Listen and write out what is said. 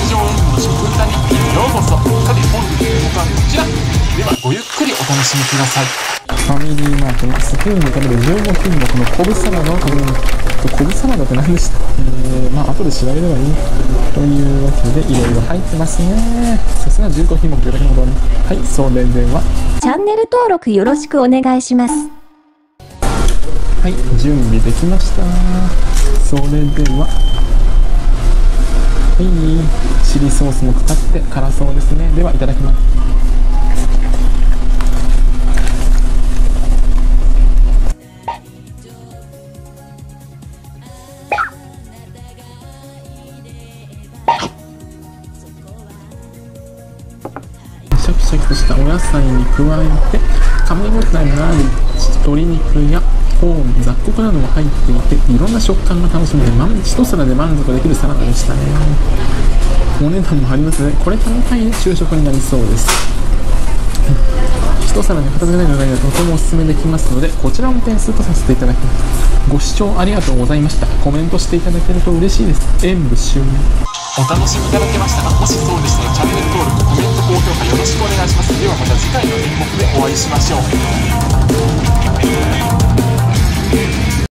上演舞の食歌日記へようこそ。さて本日の動画はこちらでは、ごゆっくりお楽しみください。 ファミリーマートのスプーンで食べる15品目の昆布サラダを食べます。昆布サラダって何でした？後で調べればいいというわけで、いろいろ入ってますね。さすが15品目というだけのことはね。はい、それではチャンネル登録よろしくお願いします。 はい、準備できました。それでははい、チリソースもかかって辛そうですね。ではいただきます。シャキシャキとしたお野菜に加えて、噛み応えのある鶏肉やコーン、雑穀なども入っていて、いろんな食感が楽しめて、一皿で満足できるサラダでしたね。お値段もありますね。これ単体で昼食になりそうです。一皿で片付けないのがとてもおすすめできますので、こちらも点数とさせていただきます。ご視聴ありがとうございました。コメントしていただけると嬉しいです。演舞終了。 お楽しみいただけましたか？もしそうでしたらチャンネル登録、コメント、高評価よろしくお願いします。ではまた次回の演目でお会いしましょう。